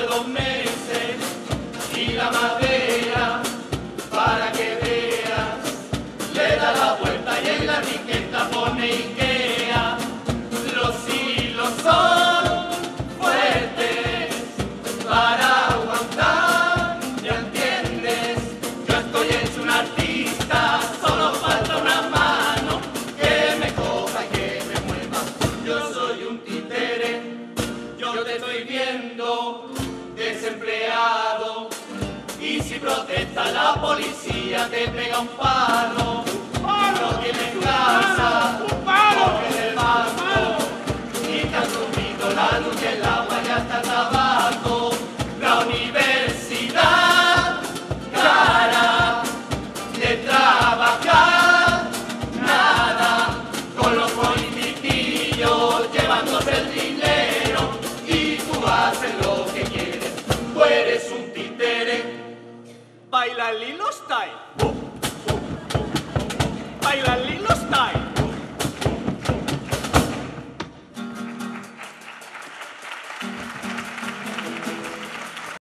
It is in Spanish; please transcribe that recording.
2 meses y la madera, para que veas, le da la vuelta y en la etiqueta pone Ikea. Los hilos son fuertes para aguantar, ¿ya entiendes? Yo estoy hecho un artista, solo falta una mano que me coja y que me mueva. Yo soy un títere, yo te estoy viendo desempleado, y si protesta la policía te pega un palo. No tienes casa, coge del banco y te han subido la luz y el agua y hasta el tabaco. La universidad, cara de trabajar, nada, con los politiquillos llevándose el dinero, y tú haces lo que quieres, tú eres un títere. Baila el Lilo Style. Baila el Lilo Style.